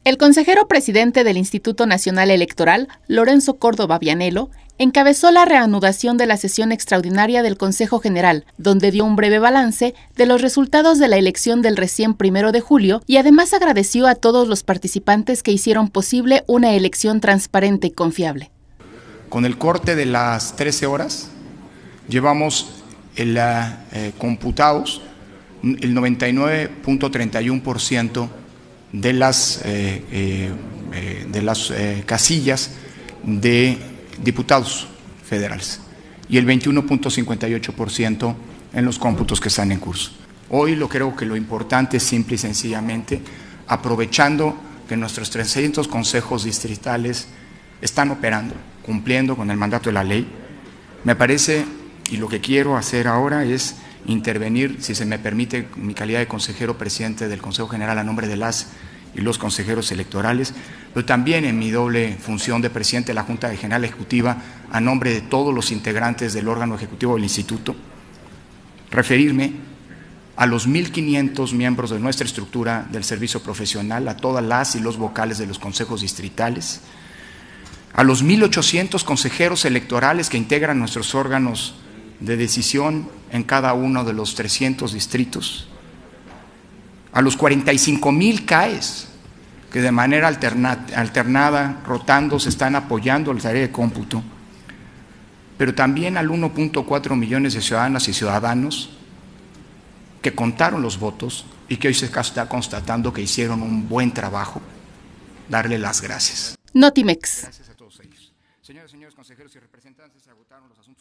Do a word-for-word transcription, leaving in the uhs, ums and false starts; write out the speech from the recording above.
El consejero presidente del Instituto Nacional Electoral, Lorenzo Córdoba Vianello, encabezó la reanudación de la sesión extraordinaria del Consejo General, donde dio un breve balance de los resultados de la elección del recién primero de julio y además agradeció a todos los participantes que hicieron posible una elección transparente y confiable. Con el corte de las trece horas, llevamos el, eh, computados el noventa y nueve punto treinta y uno por ciento de las, eh, eh, de las eh, casillas de diputados federales y el veintiuno punto cincuenta y ocho por ciento en los cómputos que están en curso. Hoy lo creo que lo importante es simple y sencillamente, aprovechando que nuestros trescientos consejos distritales están operando, cumpliendo con el mandato de la ley, me parece, y lo que quiero hacer ahora es intervenir, si se me permite, mi calidad de consejero presidente del Consejo General a nombre de las y los consejeros electorales, pero también en mi doble función de presidente de la Junta General Ejecutiva a nombre de todos los integrantes del órgano ejecutivo del Instituto, referirme a los mil quinientos miembros de nuestra estructura del servicio profesional, a todas las y los vocales de los consejos distritales, a los mil ochocientos consejeros electorales que integran nuestros órganos de decisión en cada uno de los trescientos distritos, a los cuarenta y cinco mil C A Es que de manera alterna, alternada, rotando, se están apoyando la tarea de cómputo, pero también al uno punto cuatro millones de ciudadanas y ciudadanos que contaron los votos y que hoy se está constatando que hicieron un buen trabajo, darle las gracias. Notimex. Gracias a todos ellos. Señoras y señores consejeros y representantes, se agotaron los asuntos.